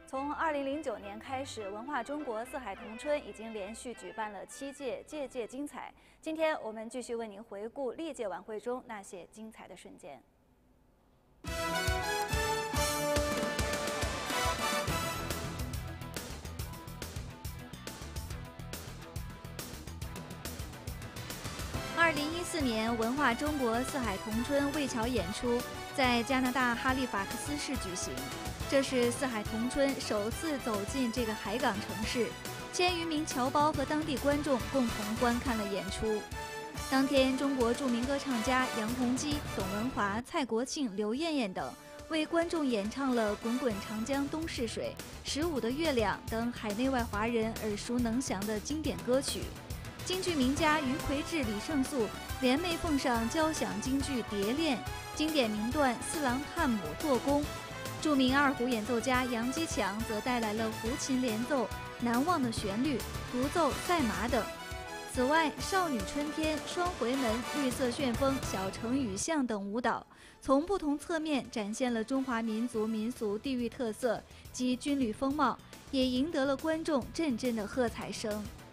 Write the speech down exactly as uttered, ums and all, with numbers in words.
从二零零九年开始，文化中国四海同春已经连续举办了七届，届届精彩。今天我们继续为您回顾历届晚会中那些精彩的瞬间。二零一四年，文化中国四海同春魏侨演出在加拿大哈利法克斯市举行。 这是四海同春首次走进这个海港城市，千余名侨胞和当地观众共同观看了演出。当天，中国著名歌唱家杨洪基、董文华、蔡国庆、刘艳艳等为观众演唱了《滚滚长江东逝水》《十五的月亮》等海内外华人耳熟能详的经典歌曲。京剧名家于魁智、李胜素联袂奉上交响京剧《蝶恋》，经典名段《四郎探母》做工。 著名二胡演奏家杨基强则带来了胡琴联奏《难忘的旋律》、独奏《赛马》等。此外，少女春天、双回门、绿色旋风、小城雨巷等舞蹈，从不同侧面展现了中华民族民俗地域特色及军旅风貌，也赢得了观众阵阵的喝彩声。